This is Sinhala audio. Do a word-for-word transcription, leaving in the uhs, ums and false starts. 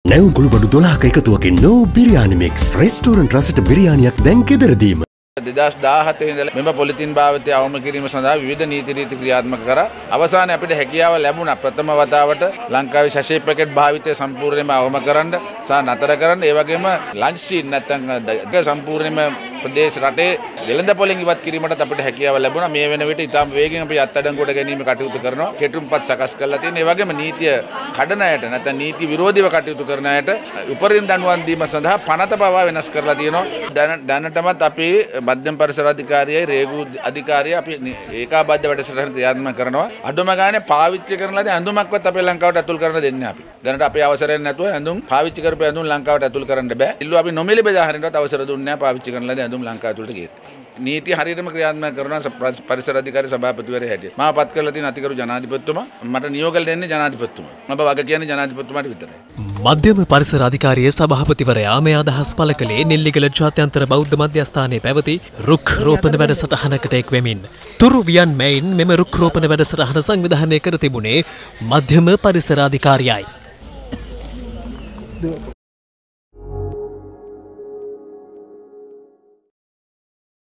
නැව් ගුළුබඩු දොළහක එකතුවකින් no බිරියානි මික්ස් රෙස්ටෝරන්ට් රසට බිරියානියක් දැන් ගෙදරදීම. දෙදහස් දාහතේ ඉඳලා මෙම පොලිතින් භාවිතය අවම කිරීම සඳහා විවිධ නීති රීති ක්‍රියාත්මක කරා. අවසානයේ අපිට හැකියාව ලැබුණා ප්‍රථම වතාවට ලංකාවේ ශෂේ පැකට් භාවිතය සම්පූර්ණයෙන්ම අවම කරන්න සහ නතර කරන්න. ඒ වගේම ලන්ච් සීන් නැත්නම් සම්පූර්ණයෙන්ම ප්‍රදේශ රටේ වෙළඳ පොලෙන් ඉවත් කිරීමටත් අපිට හැකියාව ලැබුණා. මේ වෙන විට ඉතාම වේගෙන් අපි අත්අඩංගුවට ගැනීම කටයුතු කරනවා. කෙටුම්පත් සකස් කරලා තියෙනවා. ඒ වගේම නීතිය කඩන අයට නැත්නම් නීති විරෝධීව කටයුතු කරන අයට උපරිම දඬුවම් දීම සඳහා පනත පවා වෙනස් කරලා තියෙනවා. දැනටමත් අපි මධ්‍යම පරිසර අධිකාරියයි රේගු අධිකාරිය අපි ඒකාබද්ධ වැඩසටහන ක්‍රියාත්මක කරනවා. අඩුම ගානේ පාවිච්චි කරන ලද ඇඳුමක්වත් අපේ ලංකාවට ඇතුල් කරන්න දෙන්නේ අපි. දැනට අපේ අවසරයක් නැතුව ඇඳුම් පාවිච්චි කරපු ඇඳුම් ලංකාවට ඇතුල් කරන්න බෑ. ඉල්ලුව අපි නොමිලේ බෙදා හරිනවත් අවසර දුන්නේ නැහැ පාවිච්චි කරන ලද ඇඳුම් ලංකාව ඇතුළට ගියේ. නීති හරියටම ක්‍රියාත්මක කරනවා පරිසර අධිකාරී සභාපතිවරයා හැටියට. මම පත් කරලා තියෙන අතිගරු ජනාධිපතිතුමා මට නියෝගල දෙන්නේ ජනාධිපතිතුමා. මම වග කියන්නේ ජනාධිපතිතුමාට විතරයි. මධ්‍යම පරිසර අධිකාරියේ සභාපතිවරයා මේ අදහස් පළ කළේ නෙල්ලිගල ජාත්‍යන්තර බෞද්ධ මධ්‍යස්ථානයේ පැවති රුක් රෝපණ වැඩසටහනකට එක් වෙමින්. තුරු වියන් මෙයින් මෙම රුක් රෝපණ වැඩසටහන සංවිධානය කර තිබුණේ මධ්‍යම පරිසර අධිකාරියයි.